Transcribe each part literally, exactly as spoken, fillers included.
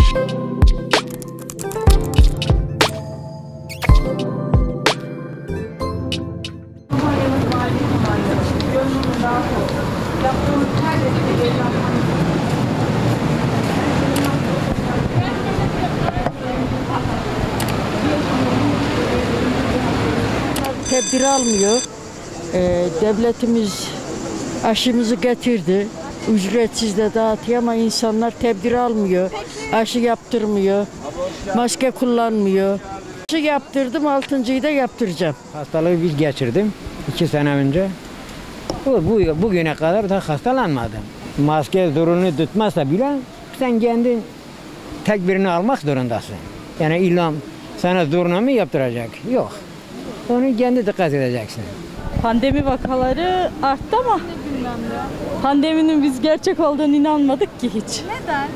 Tedbir almıyor. Ee, devletimiz aşımızı getirdi. Ücretsiz de dağıtıyor ama insanlar tedbir almıyor. Aşı yaptırmıyor. Maske kullanmıyor. Aşı yaptırdım, altıncıyı da yaptıracağım. Hastalığı biz geçirdim iki sene önce. Bu, bu bugüne kadar da hastalanmadım. Maske zorunlu tutmazsa bile sen kendin tedbirini almak zorundasın. Yani illa sana zorunlu mu yaptıracak? Yok. Onu kendi dikkat edeceksin. Pandemi vakaları arttı ama pandeminin biz gerçek olduğunu inanmadık ki hiç. Neden?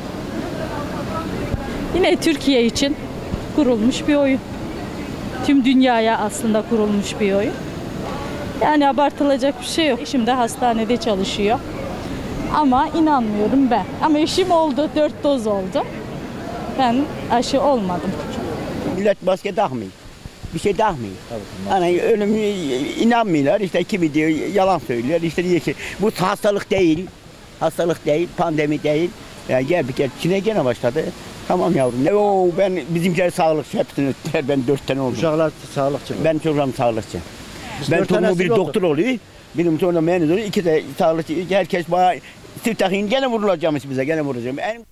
Yine Türkiye için kurulmuş bir oyun. Tüm dünyaya aslında kurulmuş bir oyun. Yani abartılacak bir şey yok. Eşim de hastanede çalışıyor. Ama inanmıyorum ben. Ama eşim oldu, dört doz oldu. Ben aşı olmadım. Millet maske takmıyor. Bir şey takmıyor. Yani ölümü inanmıyorlar. İşte kimi diyor yalan söylüyor. İşte diyor ki bu hastalık değil. Hastalık değil, pandemi değil. Yani gel bir kere Çin'e gene başladı. Tamam yavrum. Oo, ben bizimkiler sağlıkçı hepsini öttüler. Ben dört tane oldum. Uşaklar sağlıkçı mı? Ben çocuğum sağlıkçı. Ben çocuğum bir doktor oluyor. Benim sonra mühendis oluyor. İki de sağlıkçı. Herkes bana siftahın gene vurulacağım bize. Gene vuracağım. En